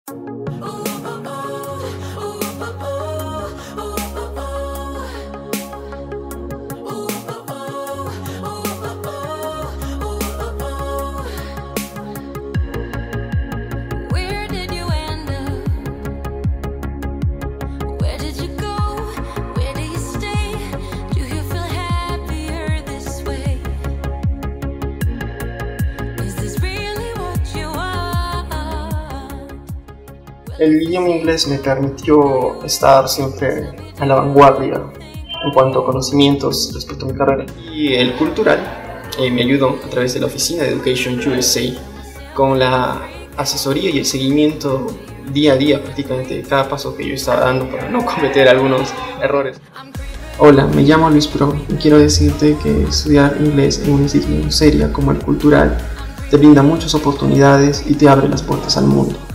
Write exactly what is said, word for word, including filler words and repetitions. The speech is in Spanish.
El idioma inglés me permitió estar siempre a la vanguardia en cuanto a conocimientos respecto a mi carrera. Y el cultural eh, me ayudó a través de la oficina de Education U S A con la asesoría y el seguimiento día a día prácticamente de cada paso que yo estaba dando para no cometer algunos errores. Hola, me llamo Luis Pro y quiero decirte que estudiar inglés en una institución seria como el cultural te brinda muchas oportunidades y te abre las puertas al mundo.